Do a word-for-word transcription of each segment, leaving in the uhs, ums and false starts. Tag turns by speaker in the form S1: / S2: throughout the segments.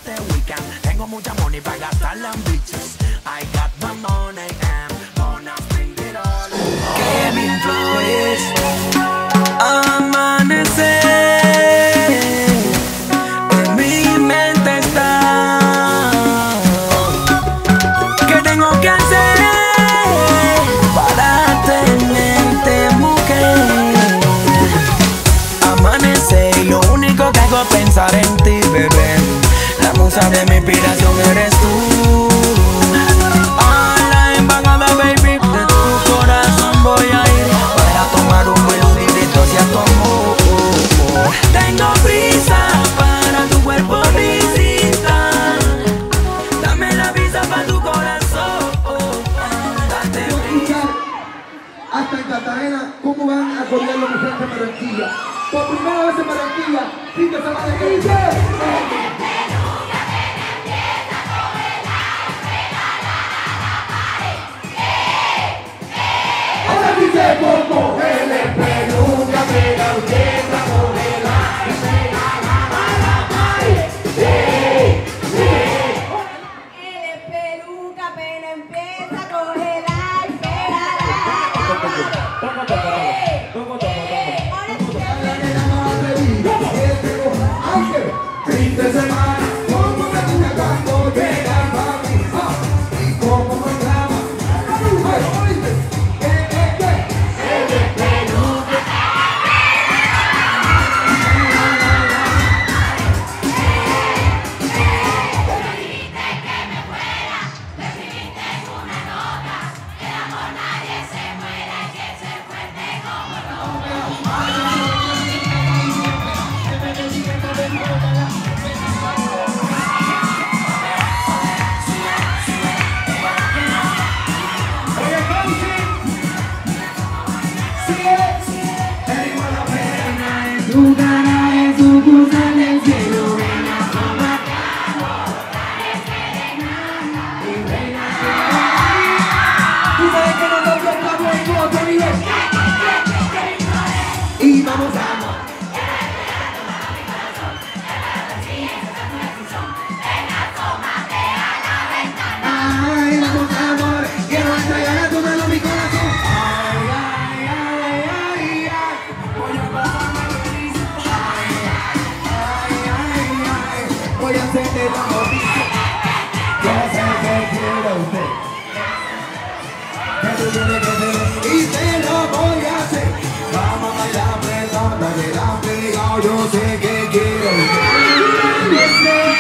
S1: este weekend. Tengo mucha money para gastarla en bitches. I got my money and gonna spend it all. Kevin Flores, amanecer en mi mente está. ¿Qué tengo que hacer para tenerte, mujer? Amanecer y lo único que hago es pensar en ti, bebé. La musa de mi inspiración eres tú. A la embajada, baby, de tu corazón voy a ir para tomar un buen librito hacia tu amor. Tengo prisa para tu cuerpo visita. Dame la visa para tu corazón. Date prisa.
S2: Hasta en Cartagena, ¿cómo van a correr los mujeres de Barranquilla? Por primera vez en Barranquilla, fin de semana que dice. Ahora dice como el peluca, pega orquesta, modela, y pega la pared. Sí, sí.
S3: El peluca, pena empieza a cogerla y pégala.
S2: Fin de semana, como me gusta cuando llega el papi, y como me clama. Ay, oíste, ¿qué, qué, qué? El peluca.
S4: Decidiste que me fuera, decidiste una nota, que el amor nadie se muere, que se fuerte como roca.
S2: Tu cara es un gusano en el cielo, ven a tomar. Tú sabes que nosotros estamos en otro nivel. Y vamos a amar. Ay, vamos a amor, quiero entregar a tu mano mi corazón. Ay, ay, ay, ay, ay, voy a pasarme feliz. Ay, ay, ay, ay, voy a hacerle la noticia. Yo sé que quiere usted, que tú tienes que ser, y te lo voy a hacer. Vamos a bailar apretando, que la pegado, yo sé que quiere usted.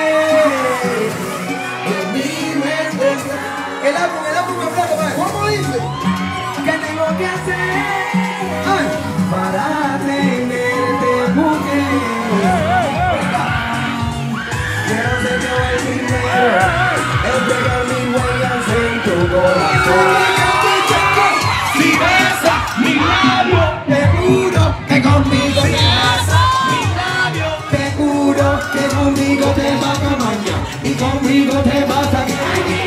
S2: El álbum, el álbum completo, ¿vale? ¿Cómo dice? ¿Qué tengo que hacer? Ay, para tenerte, mujer. Quiero ser yo el primero, el pegar mis huellas en tu corazón. Si besas mi labio, te juro que conmigo te vas. Mi labio, te juro que conmigo te vas a mañana y conmigo te vas a quedar.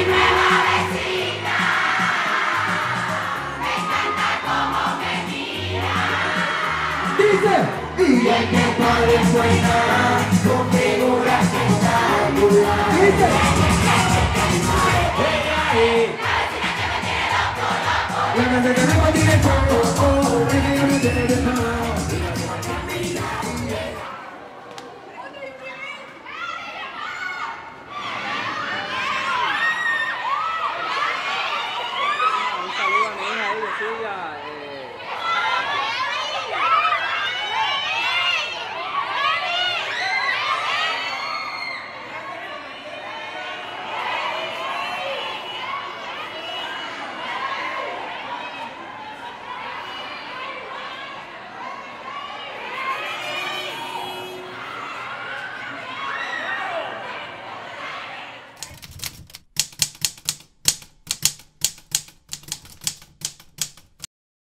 S2: Y el que padre suena con figura espectacular. Dice. La canción que me tiene todo, que yo no tiene de todo.
S5: Un saludo a mi hija ahí de suya.